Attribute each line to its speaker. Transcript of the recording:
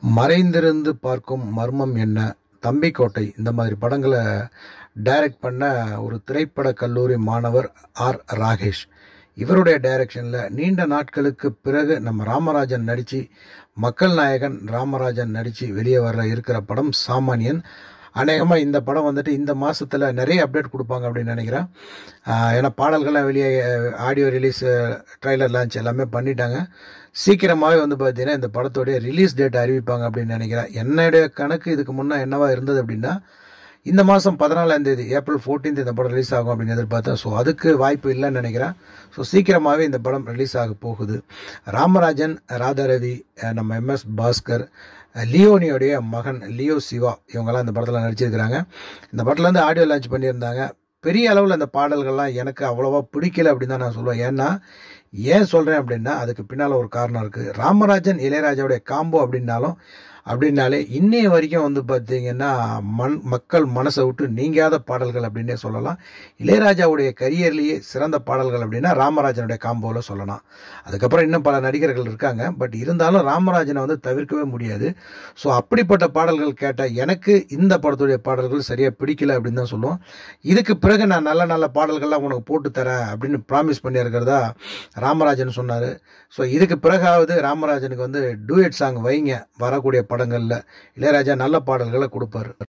Speaker 1: மறைந்திருந்து பார்க்கும் மர்மம் என்ன, தம்பிக்கோட்டை இந்த மாதிரி படங்களை டைரக்ட் பண்ண ஒரு திரைப்படக் கல்லூரி மாணவர் ஆர். ராகேஷ். இவருடைய டைரக்ஷனில் நீண்ட நாட்களுக்கு பிறகு நம்ம ராமராஜன் நடித்து, மக்கள் நாயகன் ராமராஜன் நடித்து வெளியே வர இருக்கிற படம் சாமானியன். அநேகமாக இந்த படம் வந்துட்டு இந்த மாதத்தில் நிறைய அப்டேட் கொடுப்பாங்க அப்படின்னு நினைக்கிறேன். ஏன்னா பாடல்கள்லாம் வெளியே, ஆடியோ ரிலீஸ், ட்ரைலர் லான்ச் எல்லாமே பண்ணிட்டாங்க. சீக்கிரமாகவே வந்து பார்த்தீங்கன்னா இந்த படத்தோடைய ரிலீஸ் டேட் அறிவிப்பாங்க அப்படின்னு நினைக்கிறேன். என்னுடைய கணக்கு இதுக்கு முன்னே என்னவா இருந்தது அப்படின்னா, இந்த மாதம் 14ஆம் தேதி, ஏப்ரல் 14 இந்த படம் ரிலீஸ் ஆகும் அப்படின்னு எதிர்பார்த்தேன். ஸோ அதுக்கு வாய்ப்பு இல்லைன்னு நினைக்கிறேன். ஸோ சீக்கிரமாகவே இந்த படம் ரிலீஸ் ஆக போகுது. ராமராஜன், ராதாரவி, நம்ம MS பாஸ்கர், லியோனியோடைய மகன் லியோ சிவா, இவங்கெல்லாம் இந்த படத்தில் நடிச்சிருக்கிறாங்க. இந்த படத்தில் வந்து ஆடியோ லான்ச் பண்ணியிருந்தாங்க. பெரிய அளவில் அந்த பாடல்கள்லாம் எனக்கு அவ்வளோவா பிடிக்கல அப்படின்னு தான் நான் சொல்லுவேன். ஏன் சொல்கிறேன் அப்படின்னா, அதுக்கு பின்னால் ஒரு காரணம் இருக்குது. ராமராஜன் இளையராஜாவுடைய காம்போ அப்படின்னாலே இன்னைய வரைக்கும் வந்து பார்த்தீங்கன்னா மக்கள் மனசை விட்டு நீங்காத பாடல்கள் அப்படின்னே சொல்லலாம். இளையராஜாவுடைய கரியர்லேயே சிறந்த பாடல்கள் அப்படின்னா ராமராஜனுடைய காம்போவில் சொல்லலாம். அதுக்கப்புறம் இன்னும் பல நடிகர்கள் இருக்காங்க. பட் இருந்தாலும் ராமராஜனை வந்து தவிர்க்கவே முடியாது. ஸோ அப்படிப்பட்ட பாடல்கள் கேட்ட எனக்கு இந்த படத்துடைய பாடல்கள் சரியாக பிடிக்கல அப்படின்னு தான் சொல்லுவோம். இதுக்கு பிறகு நான் நல்ல நல்ல பாடல்கள்லாம் உனக்கு போட்டு தரேன் அப்படின்னு ப்ராமிஸ் பண்ணியிருக்கிறதா ராமராஜன் சொன்னார். ஸோ இதுக்கு பிறகாவது ராமராஜனுக்கு வந்து டூயட் சாங் வைங்க, வரக்கூடிய படங்களில் இளையராஜா நல்ல பாடல்களை கொடுப்பாரு.